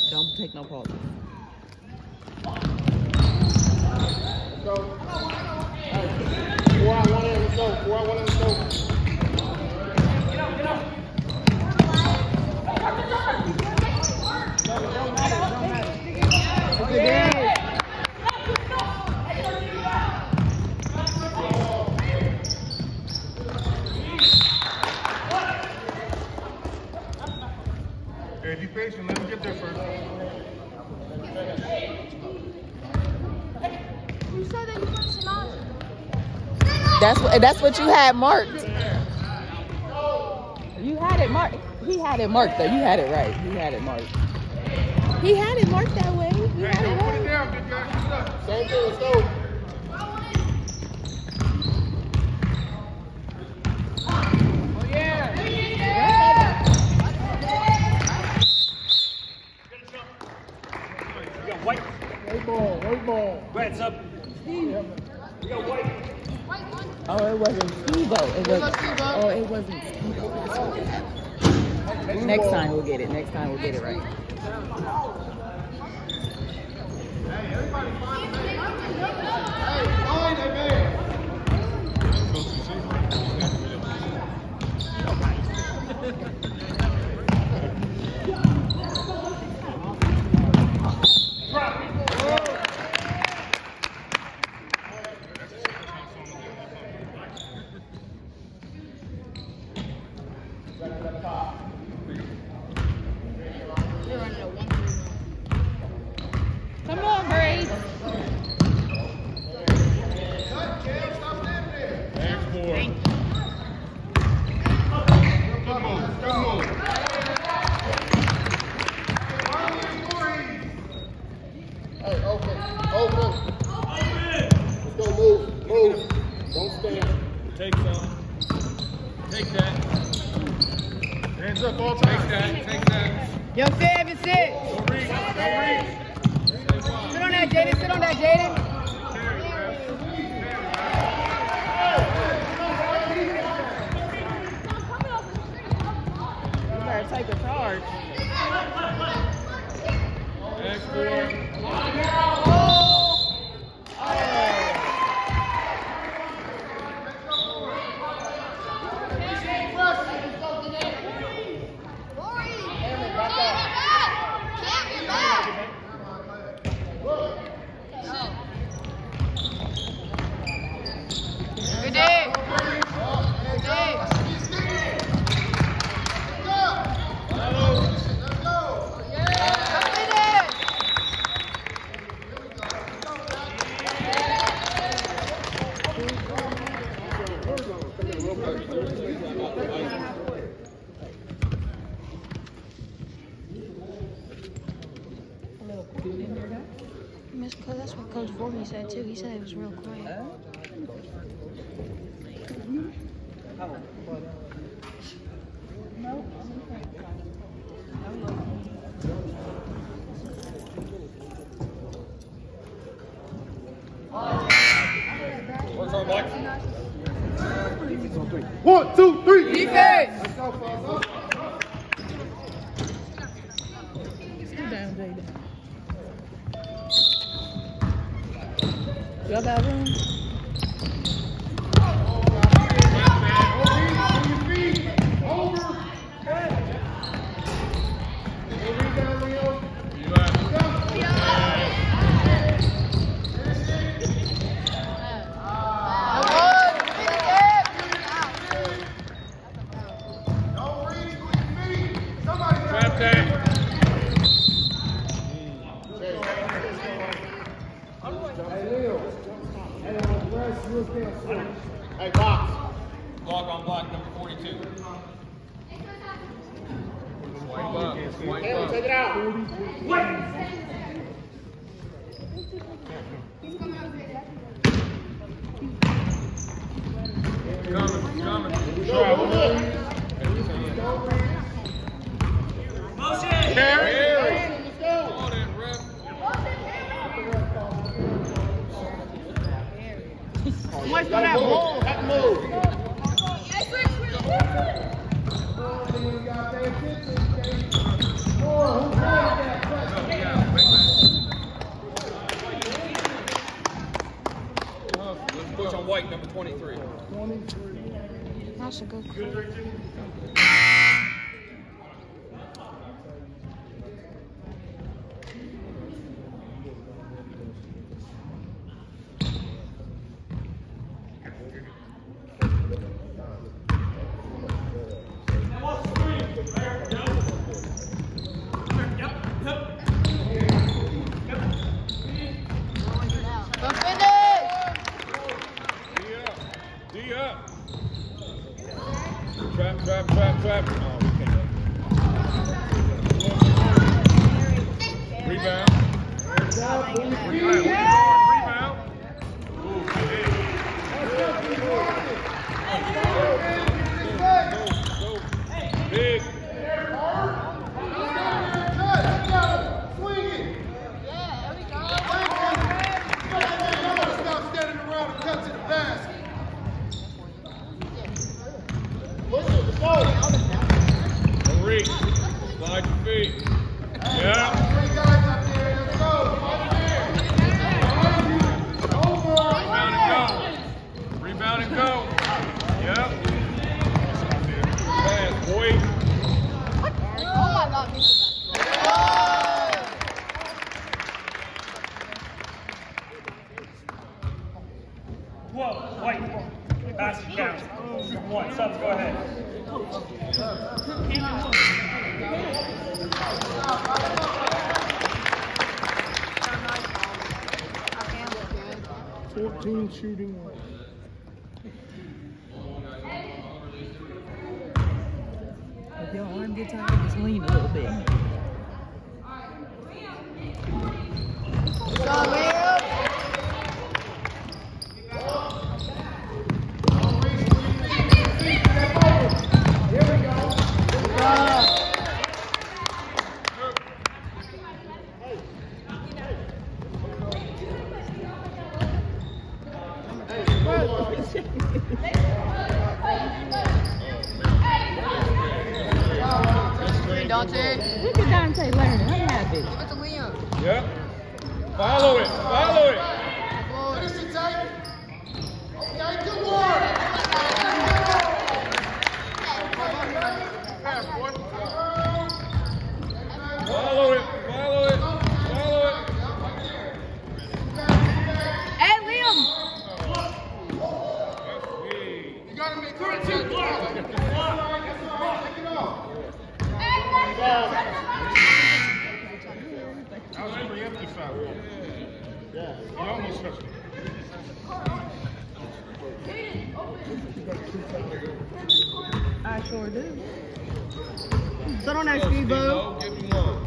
Don't take no pauses. Go. Hey, 4 out, 1 in, let's go. 4 out, 1 in, let's go. Hey, be patient. Let him get there first. You said that you want Sinatra. That's what you had marked. You had it marked. He had it marked though. You had it right. He had it marked. He had it marked that way. You had it Put it right. down, big guy. Get it up. Same thing, let's go. White ball. Brett's up. White one. Oh, it wasn't Steve-O. It was. Oh, it wasn't Steve-O. Next time we'll get it. Next time we'll get it right. Hey, everybody find it. Hey, find it, man. Come on, Grace. Hey, open. Let's go, move. Don't stand. Take some. Take that. Hands up all time. Take that. Yo, Sam, sit. Don't reach. Sit on that, Jaden. Sit on that, Jaden. You better take a charge. Next board. Good day. That's what Coach Vormy said too. He said it was real quiet. What's on Mike? 1, 2, 3. Defense. Let's go, fellas. Sit down, Jaden. Y'all got room? Hey, box. Block on block, number 42. Swipe up. Taylor, take it out. Coming. Motion. Carry. Let's go. Hold it, ref. What's on that ball? That move. number 23. 23. That's a good call. Trap. Oh, we can't. Rebound. Rebound. Big. Stop standing around and cut to the basket. Reach. Slide your feet. Yeah. Three guys up there. Let's go. Rebound and go. Yep. Pass, boy. Oh my God, Mr. Whoa, white. Basket counts. One, subs, go ahead. 14 shooting. If your arm gets tired, just lean a little bit. Dante. Look at Dante learning. I'm happy. Give it to Liam. Yep. Follow it. Follow it. Finish it tight. Okay, good work. Follow it. Follow it. Follow it. Hey, Liam. You gotta make sure it's in block. Take it off. That was a preemptive foul. Yeah. You almost touched it. I sure do. Sit on that, Steve-O. Give me one.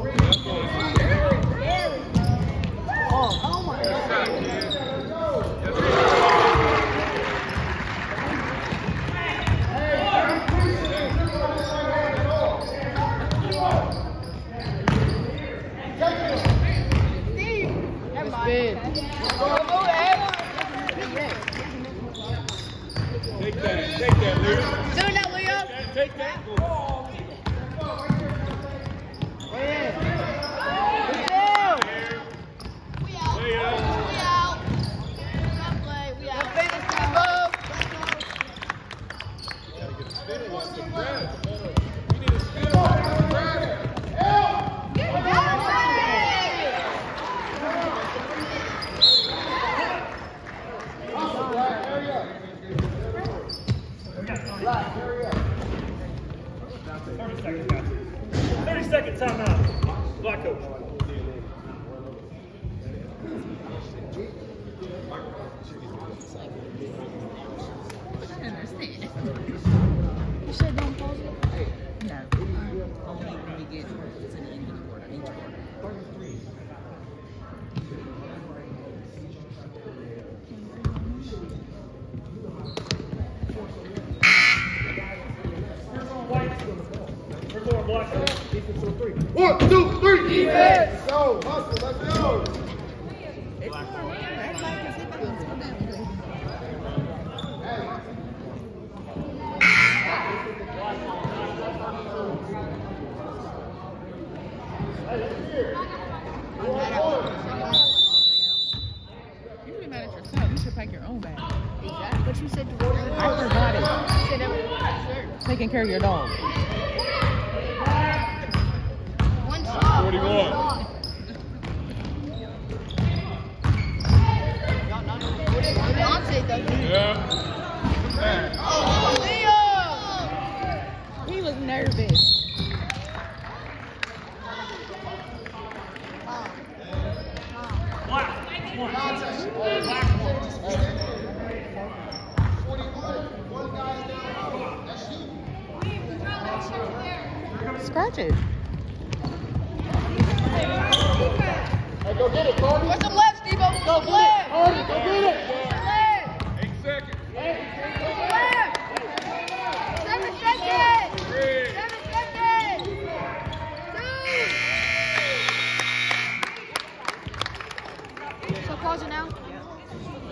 Oh my God. Take that, Leo. Doing that, Leo. Take that. Timeout. Black coach. You said don't pause it? No. Only when we get to the end of the quarter, each quarter. We're going black coach. Defense on 3. 1, 2, 3. Defense. Let's go. Hustle. Let's go. You should be mad at yourself. You should pack your own bag. Exactly. you said you were I forgot it. said that was Taking care of your dog. one stop. 41. Beyonce does it. Yeah. Oh, Leo! He was nervous. Black. One. Black one. Scratch it. Hey, go get it, Cardi. Where's the left, Steve-O? Go left! Cardi, go get it. Left! 8 seconds. Left! 7 seconds! 3. 7 seconds! 2! So pause it now.